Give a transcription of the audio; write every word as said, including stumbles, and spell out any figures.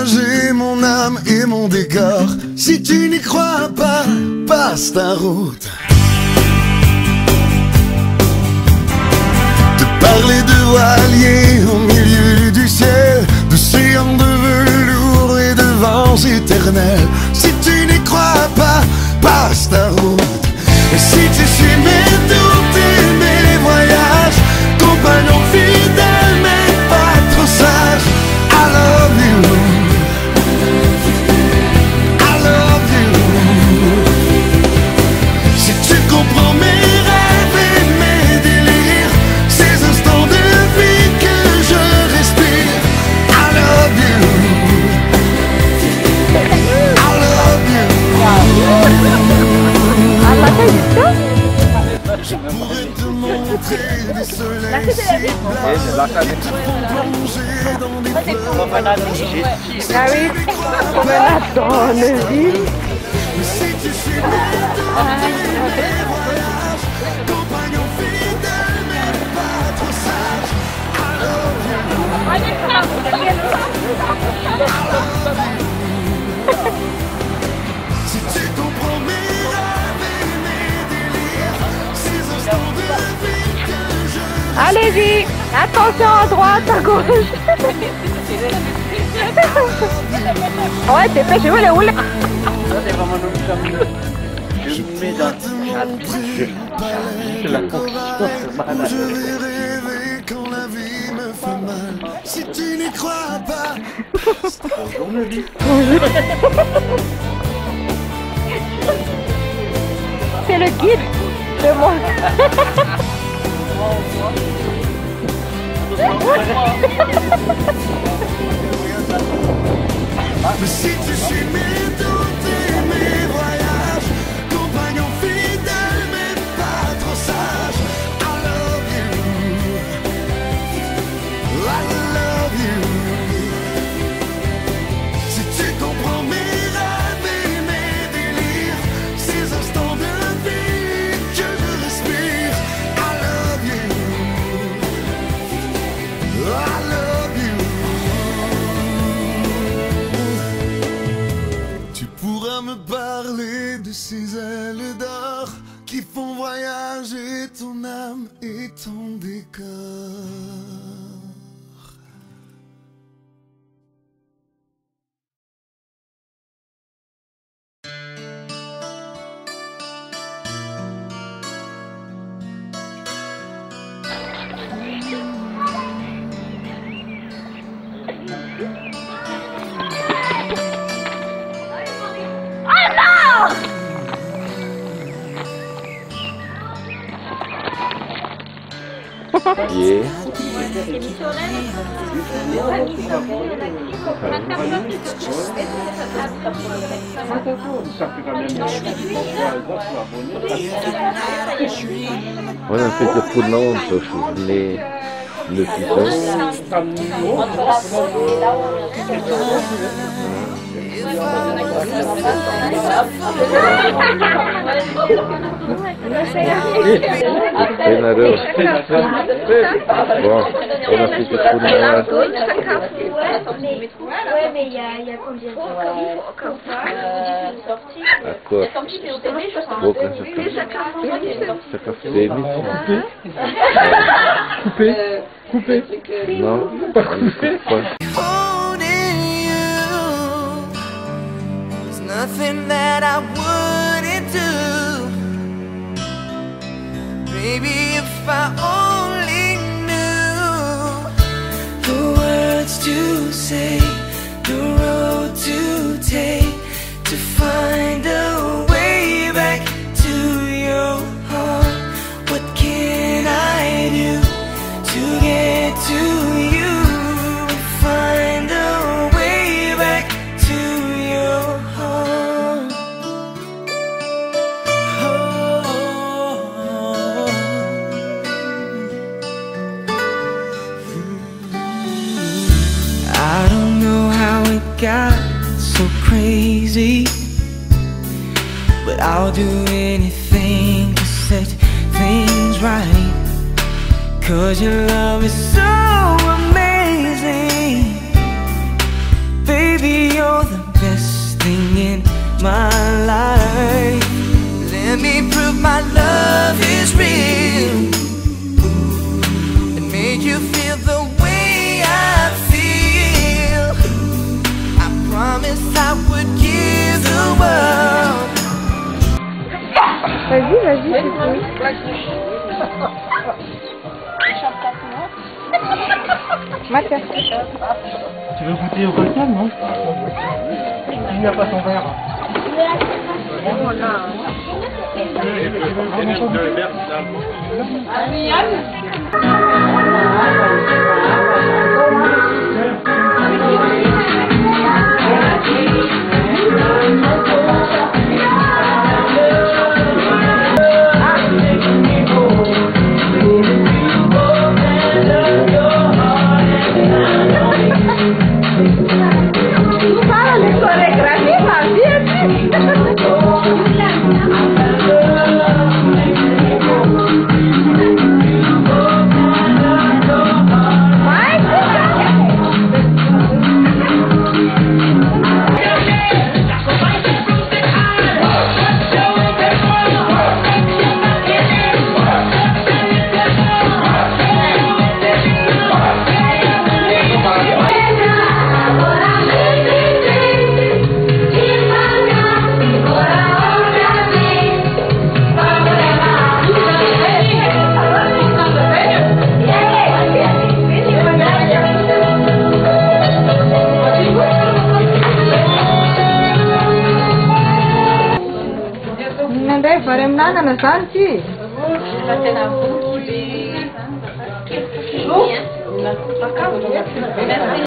voyager mon âme et mon décor. Si tu n'y crois pas, passe ta route. Te parler de voiliers au milieu du ciel, d'océans de velours et de vents éternels. Si tu n'y crois pas, passe ta route. Et si tu suis mes doutes et mes voyages, compagnon fidèle mais pas trop sage, I love you, I love you. Si tu comprends mes rêves et mes délires, ces instants de vie que je respire, I love you, I love you. Je pourrais te montrer des soleils si blancs qui font plonger dans des fleurs. Ah oui, promenade dans le ville. Si tu suis mes doutes et mes voyages, compagnon fidèle mais pas trop sage, I love you, I love you. Si tu comprends mes rêves et mes délires, ces instants de vie que je... Allez-y, attention à droite, à gauche. Ouais, dépêchez-vous, les roules. Ça, c'est vraiment le Je me mets dans la confiance. Je vais rêver quand la vie me fait mal. Si tu n'y crois pas. Bonjour, ma vie. C'est le guide de moi. Mais si tu suis mes doutes et mes voyages, compagnon fidèle mais pas trop sage, I love you, I love you. Si tu comprends mes rêves et mes délires, ces instants de vie que je respire, I love you, I love you. Tu pourras me parler de ces ailes d'or qui font voyager ton âme et ton décor. Yeah. Voilà, fait que pour l'onde, je voulais le Bon, on a fait que pour l'onde. Ouais, mais il y a, il y a combien de temps comme ça, D'accord. Bon, quand ça fait émission. Coupé. Coupé. Coupé. Non, pas coupé. Nothing that I wouldn't do. Maybe if I only knew the words to say, the road to take, to find a way back to your heart. What can I do to get to you? Find a way back to your heart. I don't know how it got so crazy, but I'll do anything to set things right. 'Cause your love is so amazing, baby. my love is real and make you feel the way I feel. I promised I would give the world. Vas-y, vas-y, c'est tout. Mathieu. Tu veux goûter au cocktail, non? Il n'y a pas son verre. Andai, farem nana na Santi. La